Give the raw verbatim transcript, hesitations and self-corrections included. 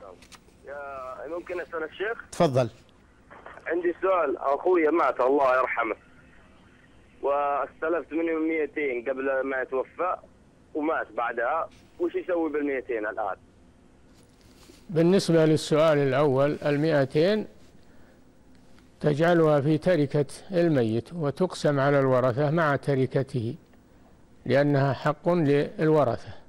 يا ممكن أسأل الشيخ؟ تفضل. عندي سؤال. أخوي مات الله يرحمه، واستلفت منه مئتين قبل ما يتوفى ومات بعدها، وش يسوي بالمئتين الآن؟ بالنسبة للسؤال الأول، المئتين تجعلها في تركة الميت وتقسم على الورثة مع تركته، لأنها حق للورثة.